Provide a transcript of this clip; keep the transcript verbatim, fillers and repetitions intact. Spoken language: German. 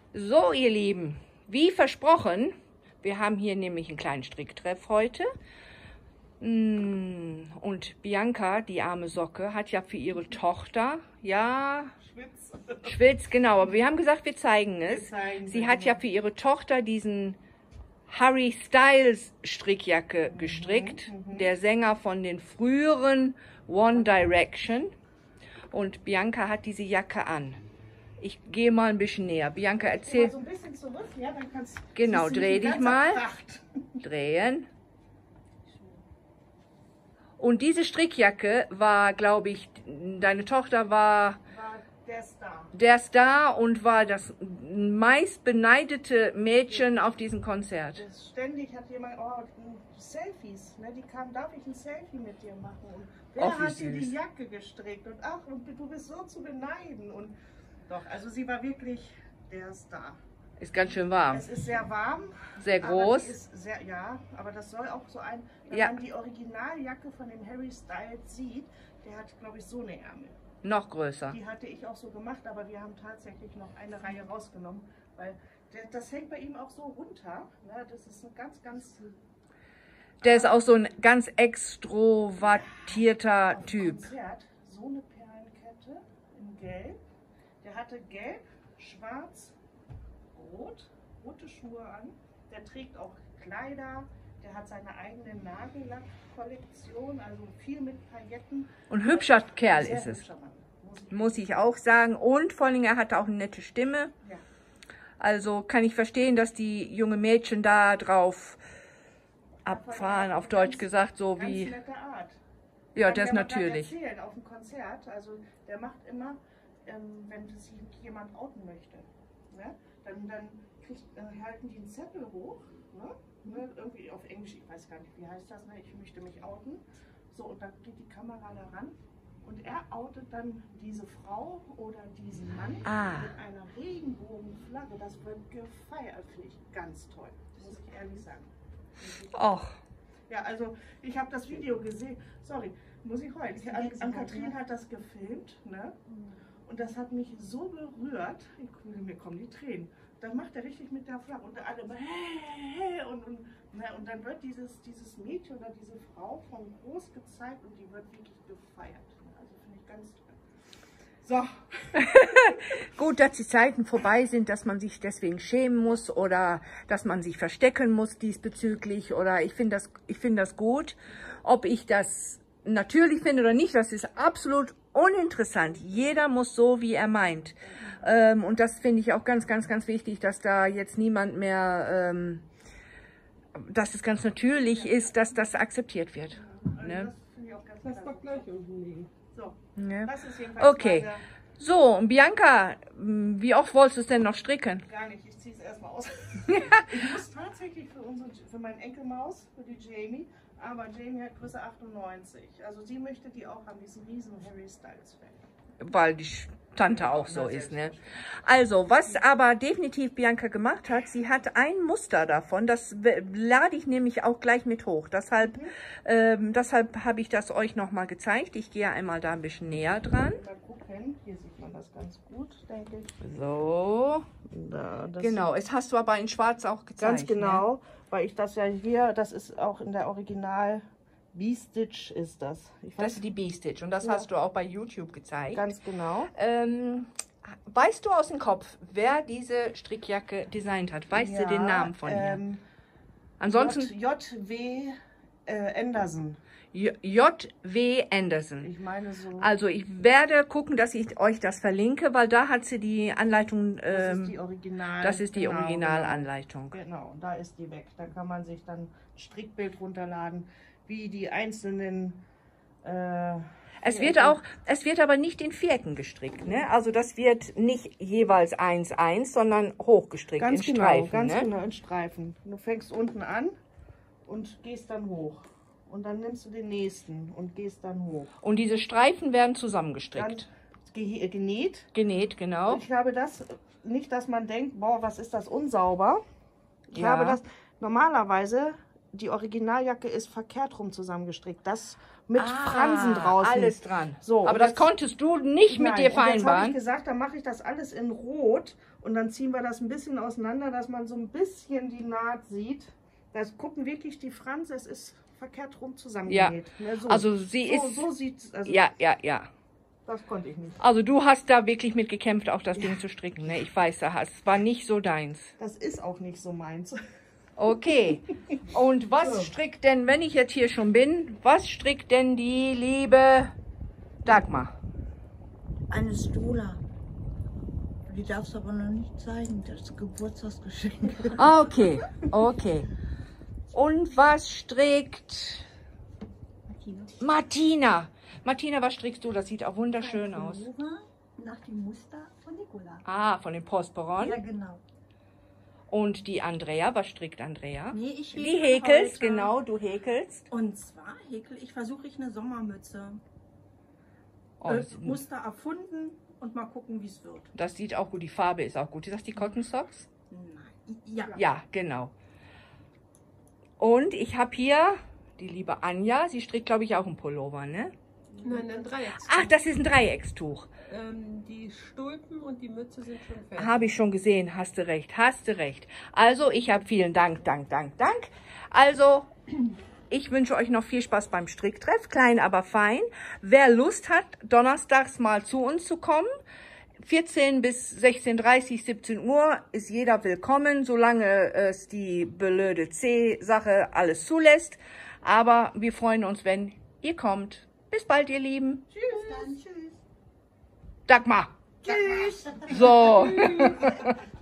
So, ihr Lieben, wie versprochen, wir haben hier nämlich einen kleinen Stricktreff heute. Und Bianca, die arme Socke, hat ja für ihre Tochter, ja, Schwitz. Schwitz, genau, aber wir haben gesagt, wir zeigen es. Wir zeigen Sie es, hat ja für ihre Tochter diesen Harry Styles Strickjacke gestrickt, Mhm, mhm. der Sänger von den früheren One Direction. Und Bianca hat diese Jacke an. Ich gehe mal ein bisschen näher. Bianca, erzähl. So ein bisschen zurück, ja, dann kannst, Genau, siehst du dreh die dich ganze mal. Pracht. Drehen. Und diese Strickjacke war, glaube ich, deine Tochter war War der Star. der Star und war das meist beneidete Mädchen auf diesem Konzert. Das ständig hat jemand, oh, Selfies, ne? Die kam, darf ich ein Selfie mit dir machen? Und wer Ach, wie hat dir die süß. Jacke gestrickt? Und ach, und du bist so zu beneiden. Und doch, also sie war wirklich der Star. Ist ganz schön warm. Es ist sehr warm. Sehr Aber groß. die ist sehr, ja, aber das soll auch so ein, wenn Ja. man die Originaljacke von dem Harry Styles sieht, der hat, glaube ich, so eine Ärmel. Noch größer. Die hatte ich auch so gemacht, aber wir haben tatsächlich noch eine Reihe rausgenommen, weil der, das hängt bei ihm auch so runter. Ne? Das ist ein ganz, ganz... Der ist auch so ein ganz extrovertierter auf Typ. Konzert so eine Perlenkette in Gelb. Der hatte Gelb, Schwarz, Rot, rote Schuhe an. Der trägt auch Kleider. Der hat seine eigene Nagellack-Kollektion, also viel mit Pailletten. Und hübscher Kerl Sehr ist es. hübscher Mann, muss ich Muss ich auch sagen. Und vor allem, er hat auch eine nette Stimme. Ja. Also kann ich verstehen, dass die junge Mädchen da drauf abfahren, auf Deutsch gesagt, so Ganz wie... nette Art. Ja, Kann das der mal natürlich. grad erzählen auf dem Konzert. Also der macht immer, ähm, wenn sich jemand outen möchte, ne? dann, dann kriegt, äh, halten die einen Zettel hoch, ne? Ne? Irgendwie auf Englisch, ich weiß gar nicht, wie heißt das, ne? Ich möchte mich outen. So, und dann geht die Kamera da ran und er outet dann diese Frau oder diesen Mann Ah. mit einer Regenbogenflagge. Das wird gefeiert, finde ich ganz toll, muss ich ehrlich sagen. Och, Ja, also ich habe das Video gesehen. Sorry, muss ich heulen. Ich, An, Ann-Kathrin hat das gefilmt, ne? Und das hat mich so berührt. Ich, mir kommen die Tränen. Dann macht er richtig mit der Flagge und alle immer, hey, hey, und, und, ne? Und dann wird dieses, dieses Mädchen oder diese Frau von groß gezeigt und die wird wirklich gefeiert. Also finde ich ganz toll. So. gut, dass die Zeiten vorbei sind, dass man sich deswegen schämen muss oder dass man sich verstecken muss diesbezüglich. Oder ich finde das, ich finde das gut. Ob ich das natürlich finde oder nicht, das ist absolut uninteressant. Jeder muss so, wie er meint. Ähm, und das finde ich auch ganz, ganz, ganz wichtig, dass da jetzt niemand mehr, ähm, dass es ganz natürlich ist, dass das akzeptiert wird. Ne? Das finde ich auch ganz Das toll. doch gleich unten liegen. So, Ne? das ist jedenfalls Okay. meine, So, und Bianca, wie oft wolltest du es denn noch stricken? gar nicht, ich ziehe es erstmal aus. Ich muss tatsächlich für, unsere, für meine Enkelmaus, für die Jamie, aber Jamie hat Größe achtundneunzig. Also sie möchte die auch haben, diesen riesen Harry Styles Fan. Weil die Tante auch so ist, ne? Also, was aber definitiv Bianca gemacht hat, sie hat ein Muster davon, das lade ich nämlich auch gleich mit hoch. Deshalb, Mhm. ähm, deshalb habe ich das euch nochmal gezeigt. Ich gehe einmal da ein bisschen näher dran. Mal gucken, hier sieht man das ganz gut, denke ich. So, Da, das genau. Es hast du aber in schwarz auch gezeigt. Ganz genau, weil ich das ja hier, das ist auch in der Original B-Stitch ist das. Ich Ne? Das ist die B-Stitch und das Ja. hast du auch bei YouTube gezeigt. ganz genau. Ähm, weißt du aus dem Kopf, wer diese Strickjacke designt hat? Weißt du den Namen von ihr? ähm, Ansonsten J W Äh, Anderson. J W Anderson. Ich meine so. Also ich werde gucken, dass ich euch das verlinke, weil da hat sie die Anleitung, Das ähm, ist die Original. das ist die genau, Originalanleitung. Genau. genau, da ist die weg. Da kann man sich dann ein Strickbild runterladen, wie die einzelnen. Äh, Es wird auch, es wird aber nicht in Vierecken gestrickt, ne? Also das wird nicht jeweils eins eins, sondern hochgestrickt ganz in genau, Streifen, ganz ne? genau in Streifen. Du fängst unten an und gehst dann hoch. Und dann nimmst du den nächsten und gehst dann hoch. Und diese Streifen werden Dann zusammengestrickt. ge genäht. Genäht, genau. Und ich habe das, nicht, dass man denkt, boah, was ist das unsauber. Ich Ja. habe das, normalerweise, die Originaljacke ist verkehrt rum zusammengestrickt. Das mit Ah, Fransen draußen. alles dran. So, aber und das jetzt- konntest du nicht mit Nein, dir und jetzt habe vereinbaren. ich gesagt, dann mache ich das alles in Rot und dann ziehen wir das ein bisschen auseinander, dass man so ein bisschen die Naht sieht. Das gucken wirklich die Fransen, es ist verkehrt rum zusammengenäht. Ja, so. Also sie so, ist... So sieht's, also Ja, ja, ja. das konnte ich nicht. Also du hast da wirklich mit gekämpft, auch das Ding zu stricken. Ne? Ich weiß, es war nicht so deins. Das ist auch nicht so meins. Okay. Und was So. strickt denn, wenn ich jetzt hier schon bin, was strickt denn die liebe Dagmar? Eine Stola. Die darfst du aber noch nicht zeigen. Das ist Geburtstagsgeschenk. Ah, okay, okay. Und was strickt Martina. Martina? Martina, was strickst du? Das sieht auch wunderschön Ein aus. Pullover nach dem Muster von Nicola. Ah, von dem Postboron. Ja, genau. Und die Andrea, was strickt Andrea? Nee, ich Die häkel häkelst, heute. genau, du häkelst. Und zwar häkel ich, versuche ich eine Sommermütze. Oh, äh, Muster erfunden und mal gucken, wie es wird. das sieht auch gut, die Farbe ist auch gut. Ist das die Cotton Socks? Nein. Ja. Ja, genau. Und ich habe hier die liebe Anja, sie strickt, glaube ich, auch einen Pullover, ne? Nein, ein Dreieckstuch. Ach, das ist ein Dreieckstuch. Ähm, die Stulpen und die Mütze sind schon fertig. Habe ich schon gesehen, hast du recht, hast du recht. Also, ich habe vielen Dank, Dank, Dank, Dank. Also, ich wünsche euch noch viel Spaß beim Stricktreff, klein, aber fein. Wer Lust hat, donnerstags mal zu uns zu kommen, vierzehn bis sechzehn Uhr dreißig, siebzehn Uhr ist jeder willkommen, solange es die blöde C-Sache alles zulässt. Aber wir freuen uns, wenn ihr kommt. Bis bald, ihr Lieben. Tschüss. Dann tschüss. Dagmar. Tschüss. So.